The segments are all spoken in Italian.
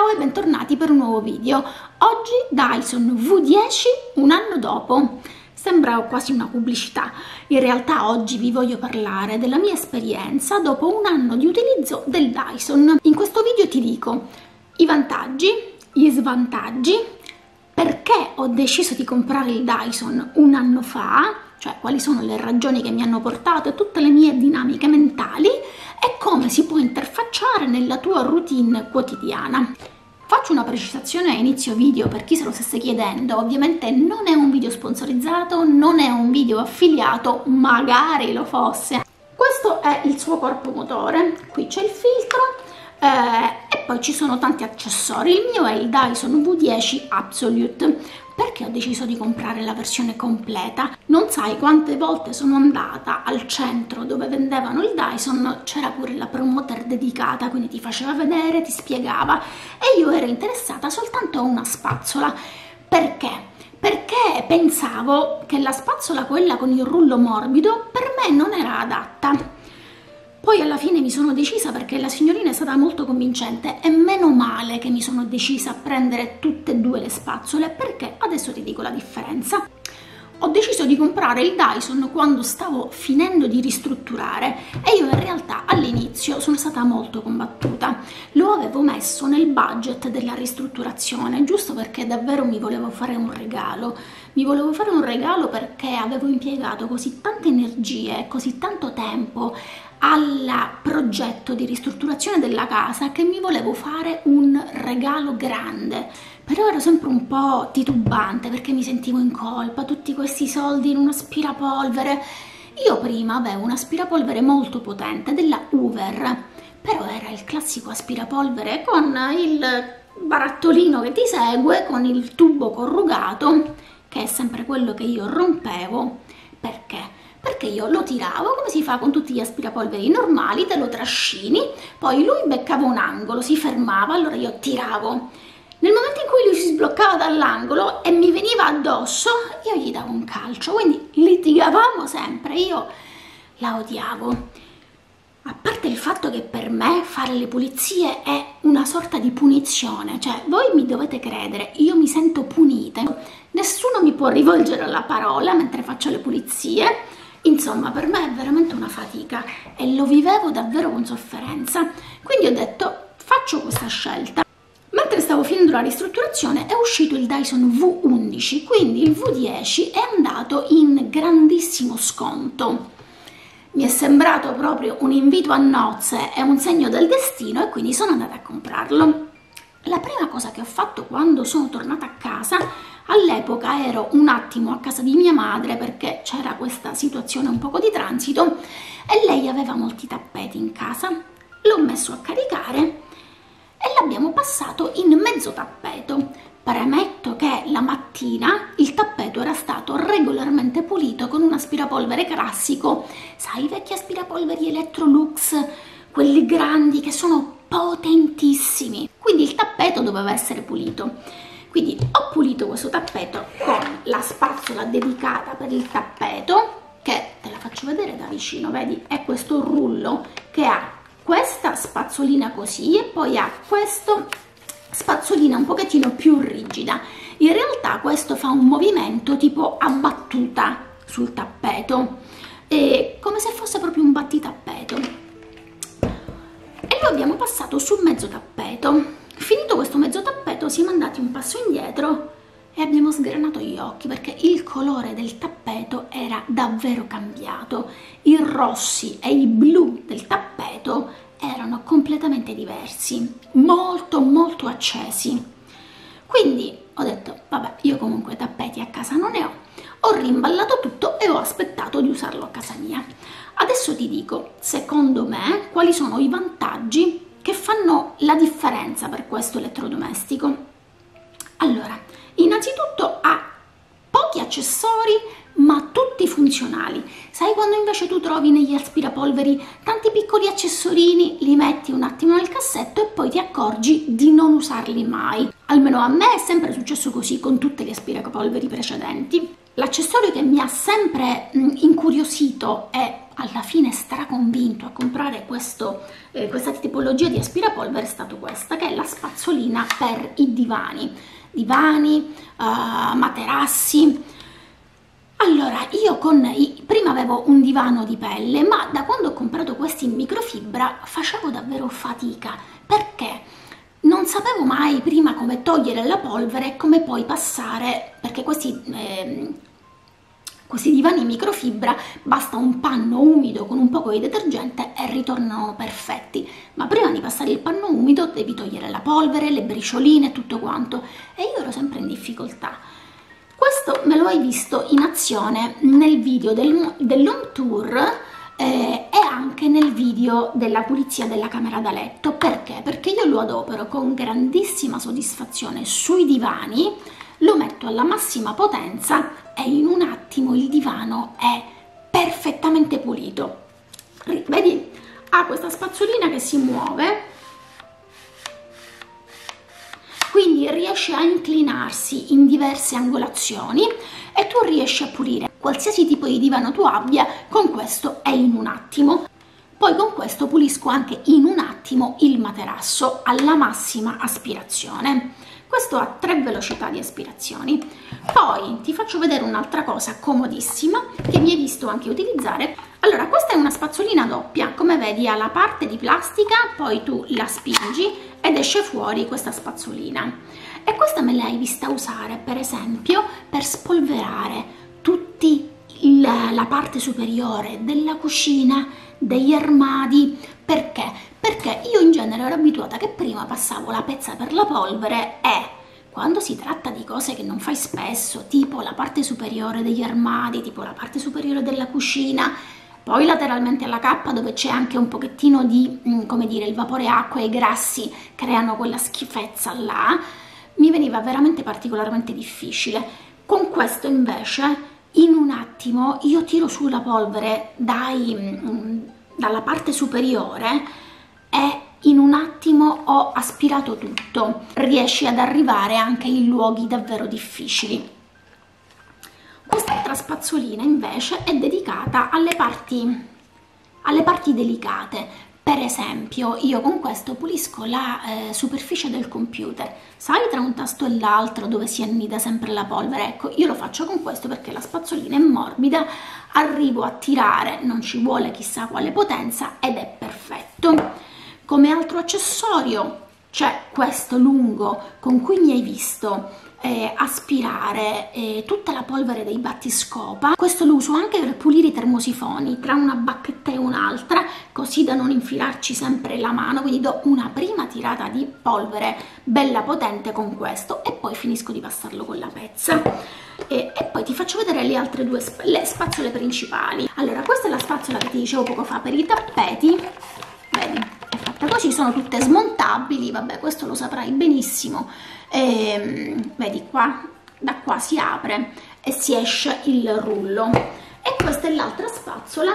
Ciao e bentornati per un nuovo video. Oggi Dyson V10 un anno dopo. Sembra quasi una pubblicità. In realtà oggi vi voglio parlare della mia esperienza dopo un anno di utilizzo del Dyson. In questo video ti dico i vantaggi, gli svantaggi, perché ho deciso di comprare il Dyson un anno fa, cioè quali sono le ragioni che mi hanno portato e tutte le mie dinamiche mentali e come si può interfacciare nella tua routine quotidiana. Faccio una precisazione a inizio video per chi se lo stesse chiedendo: ovviamente non è un video sponsorizzato, non è un video affiliato, magari lo fosse. Questo è il suo corpo motore, qui c'è il filtro e poi ci sono tanti accessori. Il mio è il Dyson V10 Absolute. Perché ho deciso di comprare la versione completa? Non sai quante volte sono andata al centro dove vendevano il Dyson, c'era pure la promoter dedicata, quindi ti faceva vedere, ti spiegava, e io ero interessata soltanto a una spazzola. Perché? Perché pensavo che la spazzola, quella con il rullo morbido, per me non era adatta. Poi alla fine mi sono decisa perché la signorina è stata molto convincente e meno male che mi sono decisa a prendere tutte e due le spazzole, perché adesso ti dico la differenza. Ho deciso di comprare il Dyson quando stavo finendo di ristrutturare e io in realtà all'inizio sono stata molto combattuta. Lo avevo messo nel budget della ristrutturazione giusto perché davvero mi volevo fare un regalo. Mi volevo fare un regalo perché avevo impiegato così tante energie, così tanto tempo al progetto di ristrutturazione della casa che mi volevo fare un regalo grande, però ero sempre un po' titubante perché mi sentivo in colpa, tutti questi soldi in un aspirapolvere. Io prima avevo un aspirapolvere molto potente della Hoover, però era il classico aspirapolvere con il barattolino che ti segue, con il tubo corrugato, che è sempre quello che io rompevo. Perché? Perché io lo tiravo come si fa con tutti gli aspirapolveri normali, te lo trascini, poi lui beccava un angolo, si fermava, allora io tiravo. Nel momento in cui lui si sbloccava dall'angolo e mi veniva addosso, io gli davo un calcio, quindi litigavamo sempre, io la odiavo. A parte il fatto che per me fare le pulizie è una sorta di punizione, cioè voi mi dovete credere, io mi sento punita, nessuno mi può rivolgere la parola mentre faccio le pulizie. Insomma, per me è veramente una fatica e lo vivevo davvero con sofferenza, quindi ho detto faccio questa scelta. Mentre stavo finendo la ristrutturazione è uscito il Dyson V11, quindi il V10 è andato in grandissimo sconto. Mi è sembrato proprio un invito a nozze e un segno del destino e quindi sono andata a comprarlo. La prima cosa che ho fatto quando sono tornata a casa, all'epoca ero un attimo a casa di mia madre perché c'era questa situazione un poco di transito e lei aveva molti tappeti in casa, l'ho messo a caricare e l'abbiamo passato in mezzo tappeto. Premetto che la mattina il tappeto era stato regolarmente pulito con un aspirapolvere classico, sai, i vecchi aspirapolveri Electrolux, quelli grandi che sono potentissimi, quindi il tappeto doveva essere pulito. Quindi ho pulito questo tappeto con la spazzola dedicata per il tappeto, che te la faccio vedere da vicino, vedi, è questo rullo che ha questa spazzolina così e poi ha questa spazzolina un pochettino più rigida. In realtà questo fa un movimento tipo a battuta sul tappeto, come se fosse proprio un battitappeto, e lo abbiamo passato sul mezzo tappeto. Finito questo mezzo tappeto siamo andati un passo indietro e abbiamo sgranato gli occhi perché il colore del tappeto era davvero cambiato. I rossi e i blu del tappeto erano completamente diversi, molto molto accesi. Quindi ho detto vabbè, io comunque tappeti a casa non ne ho rimballato tutto e ho aspettato di usarlo a casa mia. Adesso ti dico, secondo me, quali sono i vantaggi che fanno la differenza per questo elettrodomestico. Allora, innanzitutto ha pochi accessori ma tutti funzionali. Sai quando invece tu trovi negli aspirapolveri tanti piccoli accessorini, li metti un attimo nel cassetto e poi ti accorgi di non usarli mai? Almeno a me è sempre successo così con tutti gli aspirapolveri precedenti. L'accessorio che mi ha sempre incuriosito e alla fine straconvinto a comprare questa tipologia di aspirapolvere è stato questa, che è la spazzolina per i divani, materassi. Allora, io prima avevo un divano di pelle, ma da quando ho comprato questi in microfibra facevo davvero fatica, perché non sapevo mai prima come togliere la polvere e come poi passare, perché questi divani in microfibra basta un panno umido con un poco di detergente e ritornano perfetti, ma prima di passare il panno umido devi togliere la polvere, le bricioline e tutto quanto, e io ero sempre in difficoltà. Questo me lo hai visto in azione nel video dell'home tour e anche nel video della pulizia della camera da letto. Perché? Perché io lo adopero con grandissima soddisfazione sui divani, lo metto alla massima potenza e in un attimo il divano è perfettamente pulito. Vedi? Ha questa spazzolina che si muove, quindi riesce a inclinarsi in diverse angolazioni e tu riesci a pulire qualsiasi tipo di divano tu abbia con questo e in un attimo. Poi con questo pulisco anche in un attimo il materasso alla massima aspirazione. Questo ha 3 velocità di aspirazioni. Poi ti faccio vedere un'altra cosa comodissima che mi hai visto anche utilizzare. Allora, questa è una spazzolina doppia, come vedi ha la parte di plastica, poi tu la spingi ed esce fuori questa spazzolina, e questa me l'hai vista usare per esempio per spolverare la parte superiore della cucina, degli armadi. Perché? Perché io in genere ero abituata che prima passavo la pezza per la polvere e quando si tratta di cose che non fai spesso, tipo la parte superiore degli armadi, tipo la parte superiore della cucina, poi lateralmente alla cappa dove c'è anche un pochettino di, come dire, il vapore acqua e i grassi creano quella schifezza là, mi veniva veramente particolarmente difficile. Con questo invece in un attimo io tiro su la polvere dalla parte superiore e in un attimo ho aspirato tutto. Riesci ad arrivare anche in luoghi davvero difficili. Quest'altra spazzolina invece è dedicata alle parti delicate. Per esempio, io con questo pulisco la superficie del computer. Sai, tra un tasto e l'altro dove si annida sempre la polvere? Ecco, io lo faccio con questo perché la spazzolina è morbida, arrivo a tirare, non ci vuole chissà quale potenza ed è perfetto. Come altro accessorio c'è questo lungo con cui mi hai visto aspirare tutta la polvere dei battiscopa. Questo lo uso anche per pulire i termosifoni tra una bacchetta e un'altra, così da non infilarci sempre la mano, quindi do una prima tirata di polvere bella potente con questo e poi finisco di passarlo con la pezza. E poi ti faccio vedere le altre due le spazzole principali. Allora, questa è la spazzola che ti dicevo poco fa per i tappeti, vedi, è fatta così, sono tutte smontabili, vabbè, questo lo saprai benissimo. Vedi qua, da qua si apre e si esce il rullo. E questa è l'altra spazzola,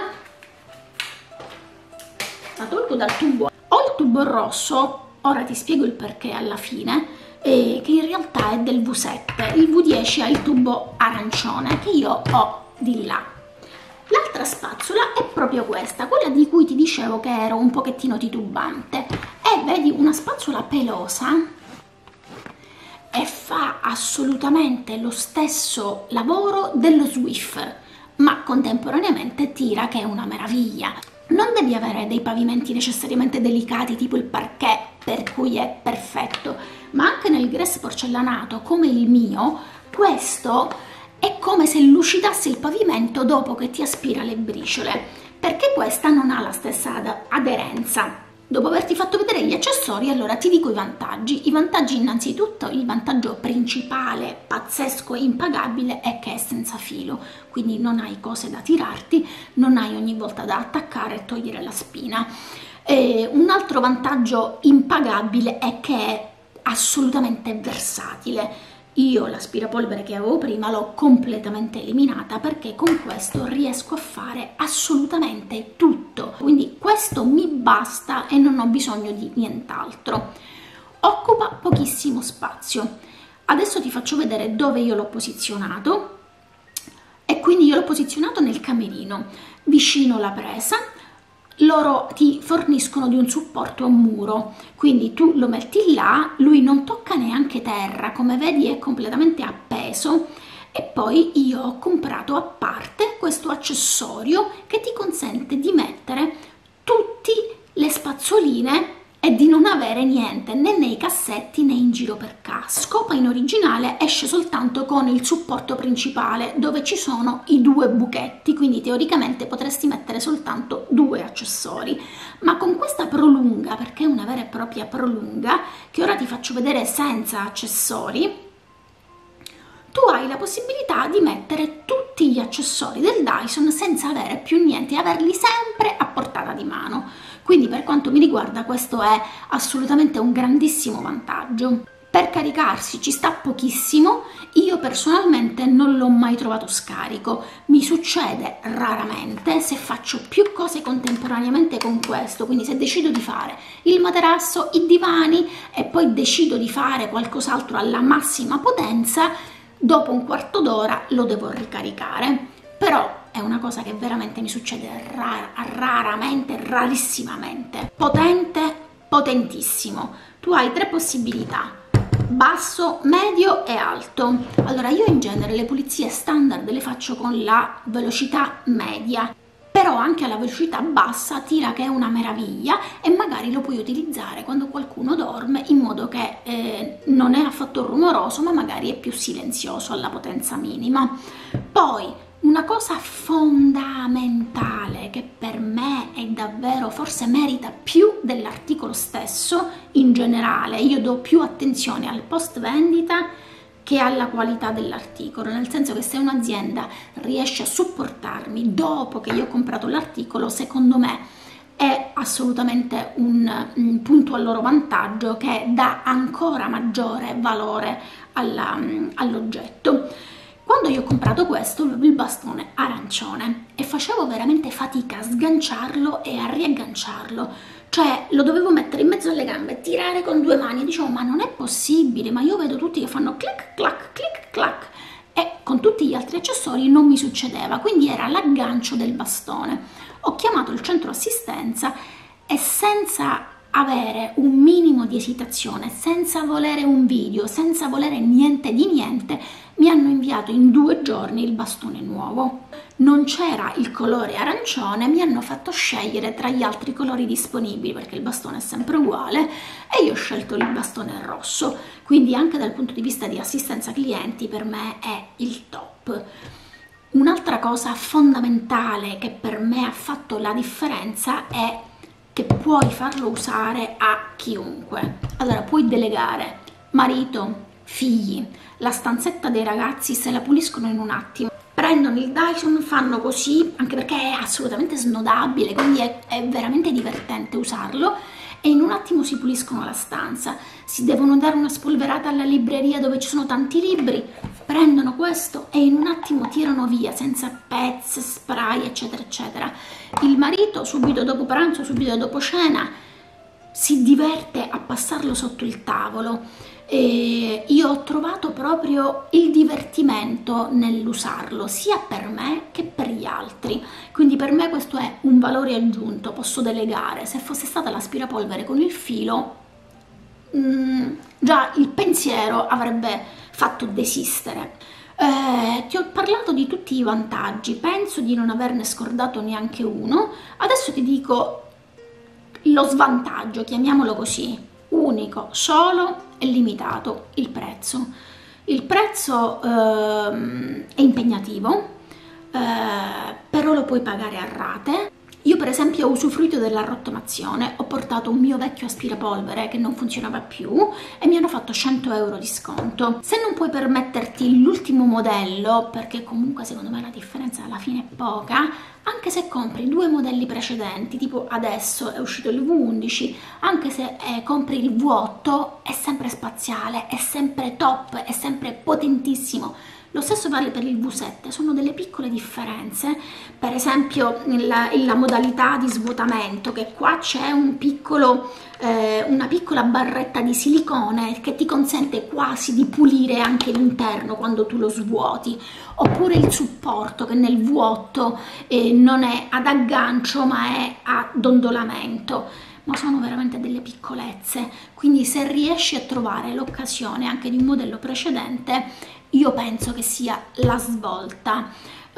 la tolgo dal tubo. Ho il tubo rosso, ora ti spiego il perché alla fine, che in realtà è del V7, il V10 ha il tubo arancione che io ho di là. L'altra spazzola è proprio questa, quella di cui ti dicevo che ero un pochettino titubante, e vedi, una spazzola pelosa e fa assolutamente lo stesso lavoro dello Swiffer, ma contemporaneamente tira, che è una meraviglia. Non devi avere dei pavimenti necessariamente delicati tipo il parquet, per cui è perfetto, ma anche nel grès porcellanato come il mio, questo è come se lucidasse il pavimento dopo che ti aspira le briciole, perché questa non ha la stessa aderenza. Dopo averti fatto vedere gli accessori, allora ti dico i vantaggi. I vantaggi, innanzitutto, il vantaggio principale, pazzesco e impagabile, è che è senza filo, quindi non hai cose da tirarti, non hai ogni volta da attaccare e togliere la spina. Un altro vantaggio impagabile è che è assolutamente versatile. Io l'aspirapolvere che avevo prima l'ho completamente eliminata perché con questo riesco a fare assolutamente tutto, quindi questo mi basta e non ho bisogno di nient'altro. Occupa pochissimo spazio. Adesso ti faccio vedere dove io l'ho posizionato, e quindi io l'ho posizionato nel camerino, vicino la presa. Loro ti forniscono di un supporto a un muro, quindi tu lo metti là, lui non tocca neanche terra, come vedi è completamente appeso. E poi io ho comprato a parte questo accessorio che ti consente di mettere tutte le spazzoline e di non avere niente né nei cassetti né in giro per casa. Scopa in originale esce soltanto con il supporto principale dove ci sono i due buchetti, quindi teoricamente potresti mettere soltanto 2 accessori, ma con questa prolunga, perché è una vera e propria prolunga che ora ti faccio vedere senza accessori, tu hai la possibilità di mettere tutti gli accessori del Dyson senza avere più niente e averli sempre a portata di mano. Quindi per quanto mi riguarda questo è assolutamente un grandissimo vantaggio. Per caricarsi ci sta pochissimo, io personalmente non l'ho mai trovato scarico, mi succede raramente se faccio più cose contemporaneamente con questo, quindi se decido di fare il materasso, i divani e poi decido di fare qualcos'altro alla massima potenza, dopo un quarto d'ora lo devo ricaricare, però è una cosa che veramente mi succede raramente, rarissimamente. Potente, potentissimo. Tu hai 3 possibilità: basso, medio e alto. Allora io in genere le pulizie standard le faccio con la velocità media, però anche alla velocità bassa tira che è una meraviglia e magari lo puoi utilizzare quando qualcuno dorme in modo che non è affatto rumoroso ma magari è più silenzioso alla potenza minima. Poi una cosa fondamentale che per me è davvero, forse merita più dell'articolo stesso in generale, io do più attenzione al post vendita che alla qualità dell'articolo, nel senso che se un'azienda riesce a supportarmi dopo che io ho comprato l'articolo, secondo me è assolutamente un punto a loro vantaggio che dà ancora maggiore valore all'oggetto. Quando io ho comprato questo, il bastone arancione, e facevo veramente fatica a sganciarlo e a riagganciarlo, cioè lo dovevo mettere in mezzo alle gambe, tirare con 2 mani e dicevo ma non è possibile, ma io vedo tutti che fanno clic clac, e con tutti gli altri accessori non mi succedeva, quindi era l'aggancio del bastone. Ho chiamato il centro assistenza e senza avere un minimo di esitazione, senza volere un video, senza volere niente di niente, mi hanno inviato in 2 giorni il bastone nuovo. Non c'era il colore arancione, mi hanno fatto scegliere tra gli altri colori disponibili perché il bastone è sempre uguale e io ho scelto il bastone rosso, quindi anche dal punto di vista di assistenza clienti per me è il top. Un'altra cosa fondamentale che per me ha fatto la differenza è che puoi farlo usare a chiunque. Allora puoi delegare marito, figli, la stanzetta dei ragazzi se la puliscono in un attimo, prendono il Dyson, fanno così, anche perché è assolutamente snodabile, quindi è veramente divertente usarlo, e in un attimo si puliscono la stanza. Si devono dare una spolverata alla libreria dove ci sono tanti libri, prendono questo e in un attimo tirano via senza pezzi, spray eccetera eccetera. Il marito subito dopo pranzo, subito dopo cena si diverte a passarlo sotto il tavolo. E io ho trovato proprio il divertimento nell'usarlo sia per me che per gli altri, quindi per me questo è un valore aggiunto, posso delegare. Se fosse stata l'aspirapolvere con il filo già il pensiero avrebbe fatto desistere. Ti ho parlato di tutti i vantaggi, penso di non averne scordato neanche uno. Adesso ti dico lo svantaggio, chiamiamolo così, unico, solo e limitato: il prezzo. Il prezzo è impegnativo, però lo puoi pagare a rate. Io per esempio ho usufruito della rottamazione, ho portato un mio vecchio aspirapolvere che non funzionava più e mi hanno fatto 100 euro di sconto. Se non puoi permetterti l'ultimo modello, perché comunque secondo me la differenza alla fine è poca, anche se compri 2 modelli precedenti, tipo adesso è uscito il V11, anche se compri il V8 è sempre spaziale, è sempre top, è sempre potentissimo. Lo stesso vale per il V7, sono delle piccole differenze, per esempio la modalità di svuotamento, che qua c'è un una piccola barretta di silicone che ti consente quasi di pulire anche l'interno quando tu lo svuoti, oppure il supporto che nel vuoto non è ad aggancio ma è a dondolamento, ma sono veramente delle piccolezze, quindi se riesci a trovare l'occasione anche di un modello precedente, io penso che sia la svolta.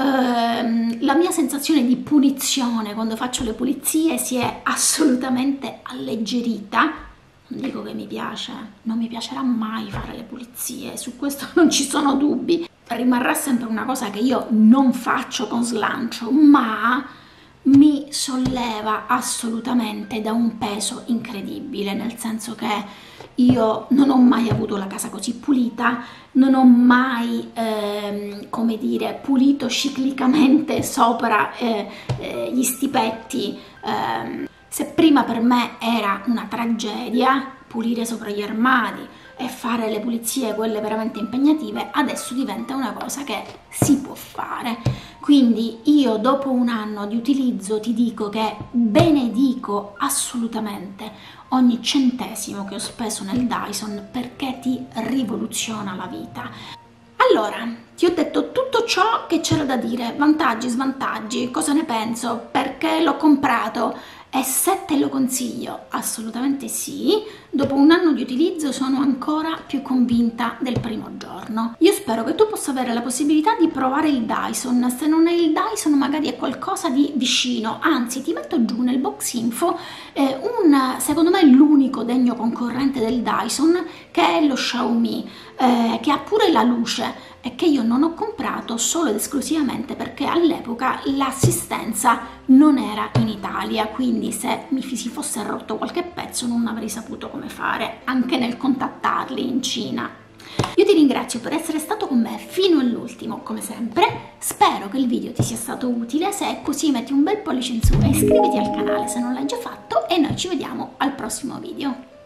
La mia sensazione di punizione quando faccio le pulizie si è assolutamente alleggerita. Non dico che mi piace, non mi piacerà mai fare le pulizie, su questo non ci sono dubbi, rimarrà sempre una cosa che io non faccio con slancio, ma mi solleva assolutamente da un peso incredibile, nel senso che io non ho mai avuto la casa così pulita, non ho mai, come dire, pulito ciclicamente sopra gli stipetti. Se prima per me era una tragedia pulire sopra gli armadi e fare le pulizie, quelle veramente impegnative, adesso diventa una cosa che si può fare. Quindi io dopo un anno di utilizzo ti dico che benedico assolutamente ogni centesimo che ho speso nel Dyson, perché ti rivoluziona la vita. Allora, ti ho detto tutto ciò che c'era da dire, vantaggi, svantaggi, cosa ne penso, perché l'ho comprato e se te lo consiglio, assolutamente sì. Dopo un anno di utilizzo sono ancora più convinta del primo giorno. Io spero che tu possa avere la possibilità di provare il Dyson, se non è il Dyson magari è qualcosa di vicino, anzi ti metto giù nel box info secondo me l'unico degno concorrente del Dyson, che è lo Xiaomi, che ha pure la luce e che io non ho comprato solo ed esclusivamente perché all'epoca l'assistenza non era in Italia, quindi se mi si fosse rotto qualche pezzo non avrei saputo come fare anche nel contattarli in Cina. Io ti ringrazio per essere stato con me fino all'ultimo, come sempre. Spero che il video ti sia stato utile, se è così metti un bel pollice in su e iscriviti al canale se non l'hai già fatto e noi ci vediamo al prossimo video.